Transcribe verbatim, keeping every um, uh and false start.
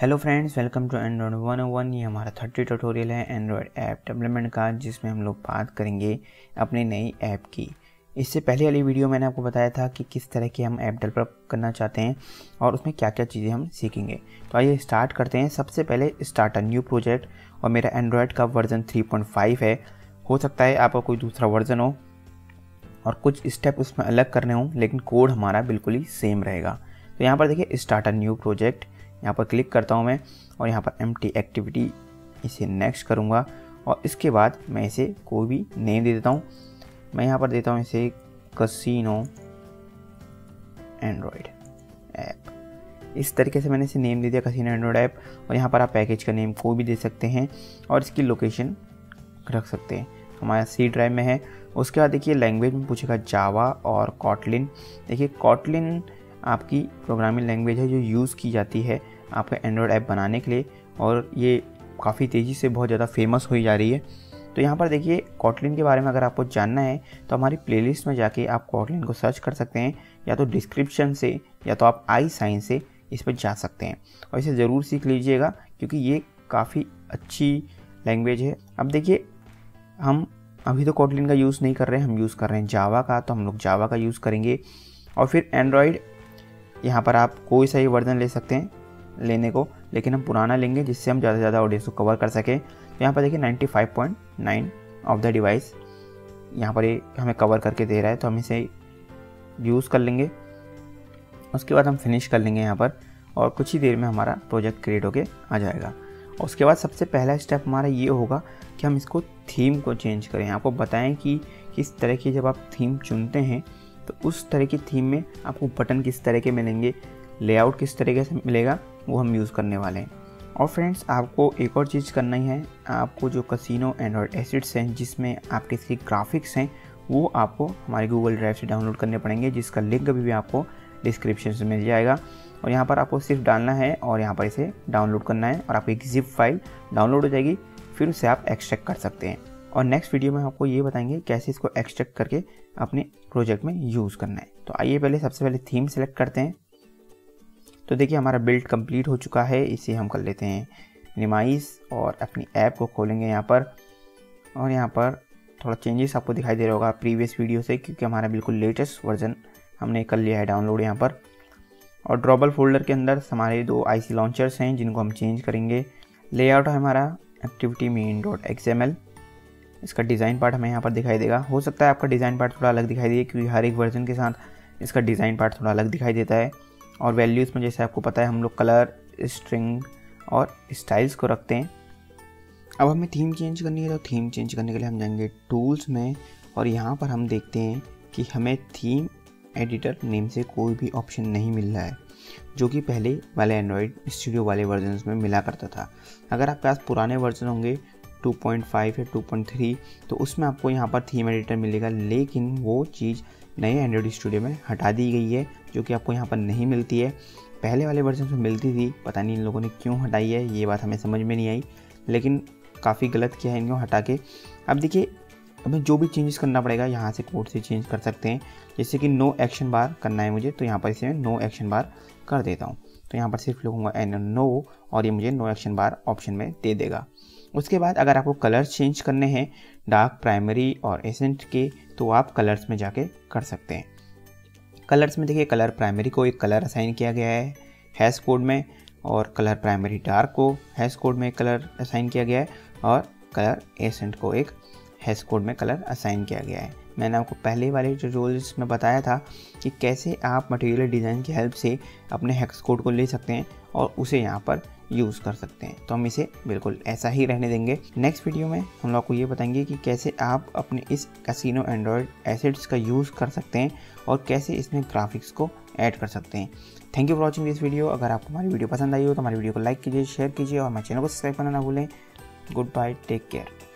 Hello friends, welcome to Android one o one. ये हमारा thirty tutorial है Android app development का, जिसमें हम लोग बात करेंगे अपनी नई ऐप की। इससे पहले वाली वीडियो मैंने आपको बताया था कि किस तरह की हम ऐप डेवलप करना चाहते हैं और उसमें क्या क्या चीज़ें हम सीखेंगे। तो आइए स्टार्ट करते हैं। सबसे पहले स्टार्ट अ न्यू प्रोजेक्ट, और मेरा एंड्रॉयड का वर्जन थ्री पॉइंट फाइव है। हो सकता है आपका कोई दूसरा वर्जन हो और कुछ स्टेप उसमें अलग करने हों, लेकिन कोड हमारा बिल्कुल ही सेम रहेगा। तो यहाँ पर देखिए स्टार्ट अ न्यू प्रोजेक्ट, यहाँ पर क्लिक करता हूँ मैं और यहाँ पर एम्प्टी एक्टिविटी, इसे नेक्स्ट करूँगा और इसके बाद मैं इसे कोई भी नेम दे देता हूँ। मैं यहाँ पर देता हूँ इसे कसिनो एंड्रॉयड ऐप। इस तरीके से मैंने इसे नेम दे दिया, कसिनो एंड्रॉयड ऐप। और यहाँ पर आप पैकेज का नेम कोई भी दे सकते हैं और इसकी लोकेशन रख सकते हैं। हमारा सी ड्राइव में है। उसके बाद देखिए लैंग्वेज में पूछेगा जावा और कॉटलिन। देखिए कॉटलिन आपकी प्रोग्रामिंग लैंग्वेज है जो यूज़ की जाती है आपका एंड्रॉयड ऐप बनाने के लिए, और ये काफ़ी तेज़ी से बहुत ज़्यादा फेमस हुई जा रही है। तो यहाँ पर देखिए कॉटलिन के बारे में अगर आपको जानना है तो हमारी प्लेलिस्ट में जाके आप कॉटलिन को सर्च कर सकते हैं, या तो डिस्क्रिप्शन से या तो आप आई साइन से इस पर जा सकते हैं। और इसे ज़रूर सीख लीजिएगा क्योंकि ये काफ़ी अच्छी लैंग्वेज है। अब देखिए हम अभी तो कॉटलिन का यूज़ नहीं कर रहे हैं, हम यूज़ कर रहे हैं जावा का, तो हम लोग जावा का यूज़ करेंगे। और फिर एंड्रॉयड, यहाँ पर आप कोई सा ही वर्जन ले सकते हैं लेने को, लेकिन हम पुराना लेंगे जिससे हम ज़्यादा से ज़्यादा ऑडियंस को कवर कर सकें। तो यहाँ पर देखिए ninety five point nine of the device यहाँ पर ये हमें कवर करके दे रहा है, तो हम इसे यूज़ कर लेंगे। उसके बाद हम फिनिश कर लेंगे यहाँ पर, और कुछ ही देर में हमारा प्रोजेक्ट क्रिएट होके आ जाएगा। और उसके बाद सबसे पहला स्टेप हमारा ये होगा कि हम इसको थीम को चेंज करें। आपको बताएं कि किस तरह की जब आप थीम चुनते हैं तो उस तरह की थीम में आपको बटन किस तरह के मिलेंगे, लेआउट किस तरीके से मिलेगा, वो हम यूज़ करने वाले हैं। और फ्रेंड्स आपको एक और चीज़ करना ही है, आपको जो कसिनो एंड्रॉयड एसेट्स हैं जिसमें आपके इसके ग्राफिक्स हैं वो आपको हमारे गूगल ड्राइव से डाउनलोड करने पड़ेंगे, जिसका लिंक अभी भी आपको डिस्क्रिप्शन से मिल जाएगा। और यहाँ पर आपको सिर्फ डालना है और यहाँ पर इसे डाउनलोड करना है और आपकी एक जिप फाइल डाउनलोड हो जाएगी, फिर उसे आप एक्सट्रैक्ट कर सकते हैं। और नेक्स्ट वीडियो में आपको ये बताएंगे कैसे इसको एक्सट्रैक्ट करके अपने प्रोजेक्ट में यूज़ करना है। तो आइए पहले सबसे पहले थीम सेलेक्ट करते हैं। तो देखिए हमारा बिल्ड कंप्लीट हो चुका है, इसे हम कर लेते हैं मिनिमाइज और अपनी ऐप को खोलेंगे यहाँ पर। और यहाँ पर थोड़ा चेंजेस आपको दिखाई दे रहा होगा प्रीवियस वीडियो से, क्योंकि हमारा बिल्कुल लेटेस्ट वर्जन हमने कर लिया है डाउनलोड यहाँ पर। और ड्रॉबल फोल्डर के अंदर हमारे दो आईसी लॉन्चर्स हैं जिनको हम चेंज करेंगे। लेआउट है हमारा activity main dot X M L. इसका डिज़ाइन पार्ट हमें यहाँ पर दिखाई देगा। हो सकता है आपका डिज़ाइन पार्ट थोड़ा अलग दिखाई दे, क्योंकि हर एक वर्जन के साथ इसका डिज़ाइन पार्ट थोड़ा अलग दिखाई देता है। और वैल्यूज़ में जैसे आपको पता है हम लोग कलर, स्ट्रिंग और स्टाइल्स को रखते हैं। अब हमें थीम चेंज करनी है, तो थीम चेंज करने के लिए हम जाएंगे टूल्स में, और यहाँ पर हम देखते हैं कि हमें थीम एडिटर नेम से कोई भी ऑप्शन नहीं मिल रहा है, जो कि पहले वाले एंड्रॉयड स्टूडियो वाले वर्जन में मिला करता था। अगर आपके पास पुराने वर्जन होंगे टू पॉइंट फाइव या टू पॉइंट थ्री, तो उसमें आपको यहाँ पर थीम एडिटर मिलेगा, लेकिन वो चीज़ नए एंड्रॉयड स्टूडियो में हटा दी गई है, जो कि आपको यहाँ पर नहीं मिलती है। पहले वाले वर्जन में मिलती थी, पता नहीं इन लोगों ने क्यों हटाई है, ये बात हमें समझ में नहीं आई, लेकिन काफ़ी गलत किया है इनको हटा के। अब देखिए हमें जो भी चेंजेस करना पड़ेगा यहाँ से कोड से चेंज कर सकते हैं। जैसे कि नो एक्शन बार करना है मुझे, तो यहाँ पर इसे मैं नो एक्शन बार कर देता हूँ। तो यहाँ पर सिर्फ लिखूँगा एन नो और ये मुझे नो एक्शन बार ऑप्शन में दे देगा। उसके बाद अगर आपको कलर्स चेंज करने हैं डार्क, प्राइमरी और एसेंट के, तो आप कलर्स में जाके कर सकते हैं। कलर्स में देखिए कलर प्राइमरी को एक कलर असाइन किया गया है हैश कोड में, और कलर प्राइमरी डार्क को हैश कोड में एक कलर असाइन किया गया है, और कलर एसेंट को एक हैश कोड में कलर असाइन किया गया है। मैंने आपको पहले वाले ट्यूटोरियल्स में बताया था कि कैसे आप मटेरियल डिज़ाइन की हेल्प से अपने हेक्स कोड को ले सकते हैं और उसे यहाँ पर यूज़ कर सकते हैं। तो हम इसे बिल्कुल ऐसा ही रहने देंगे। नेक्स्ट वीडियो में हम लोग को ये बताएंगे कि कैसे आप अपने इस कसिनो एंड्रॉयड एसेट्स का यूज़ कर सकते हैं और कैसे इसमें ग्राफिक्स को ऐड कर सकते हैं। Thank you for watching this video. अगर आपको हमारी वीडियो पसंद आई हो तो हमारी वीडियो को लाइक कीजिए, शेयर कीजिए और हमारे चैनल को सब्सक्राइब करना ना भूलें। Goodbye, take care.